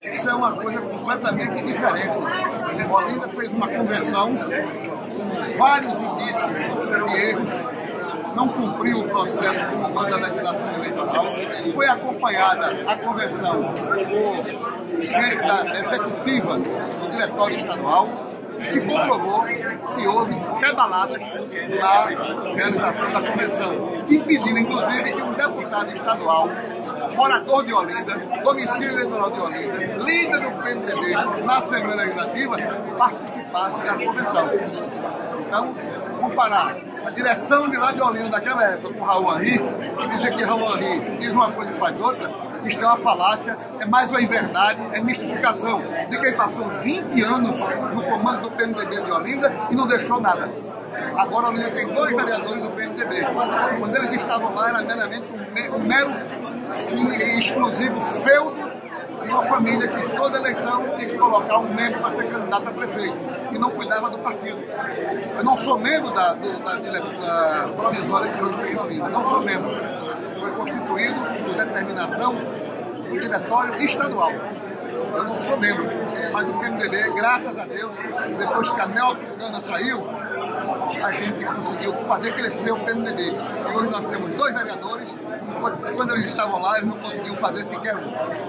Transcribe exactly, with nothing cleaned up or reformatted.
Isso é uma coisa completamente diferente. Olinda fez uma convenção com vários indícios de erros, não cumpriu o processo como manda a legislação eleitoral, foi acompanhada a convenção por gente da executiva do diretório estadual e se comprovou que houve pedaladas na realização da convenção, que impediu inclusive que um deputado estadual, morador de Olinda, domicílio eleitoral de Olinda, líder do P M D B na Assembleia Legislativa, participasse da convenção. Então, comparar a direção de lá de Olinda daquela época com Raul Henri e dizer que Raul Henri diz uma coisa e faz outra, isto é uma falácia, é mais uma inverdade, é mistificação de quem passou vinte anos no comando do P M D B de Olinda e não deixou nada. Agora Olinda tem dois vereadores do P M D B. Quando eles estavam lá era meramente um mero e exclusivo feudo de uma família que toda eleição tinha que colocar um membro para ser candidato a prefeito e não cuidava do partido. Eu não sou membro da, do, da, da provisória que hoje tem em Olinda, não sou membro. Foi constituído por determinação do diretório estadual. Eu não sou membro, mas o P M D B, graças a Deus, depois que a Nel Tucana saiu, a gente conseguiu fazer crescer o P M D B. E hoje nós temos dois vereadores, e quando eles estavam lá, eles não conseguiam fazer sequer um.